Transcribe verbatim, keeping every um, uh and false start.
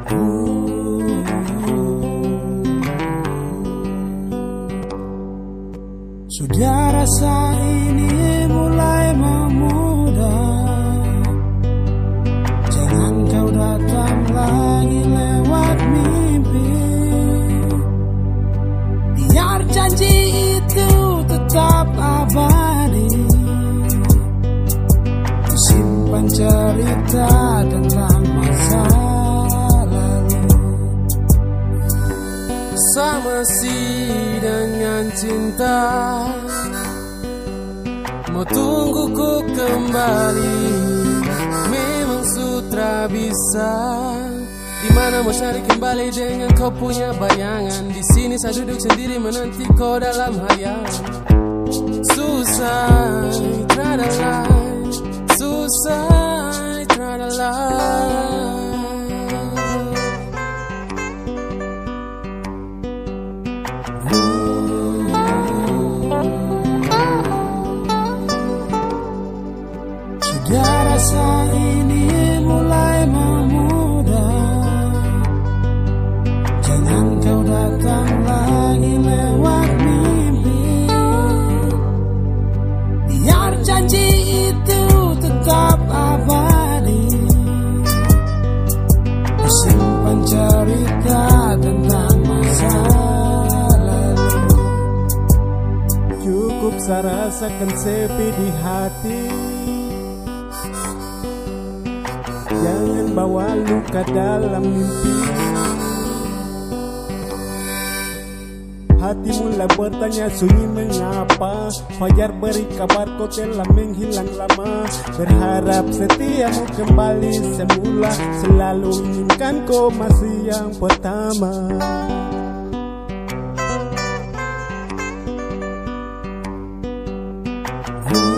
Sudah rasa ini mulai memudar. Jangan kau datang lagi lewat mimpi. Biar janji itu tetap abadi. Simpan cerita tentang masa lalu. Sama si dengan cinta, mau tunggu ku kembali. Memang sutra bisa. Di mana mau cari kembali dengan kau punya bayangan. Di sini saya duduk sendiri menanti kau dalam hayangan. Susah, tiada lain. Susah, tiada lain. Sudah rasa ini mulai memudar. Jangan kau datang lagi lewat mimpi. Biar janji itu tetap abadi. Simpan cerita tentang masa lalu. Cukup saya rasakan sepi di hati. Jangan bawa luka dalam mimpi. Hati mulai bertanya sunyi mengapa. Fajar beri kabar kau telah menghilang lama. Berharap setiamu kembali semula. Selalu inginkan kau masih yang pertama. Oh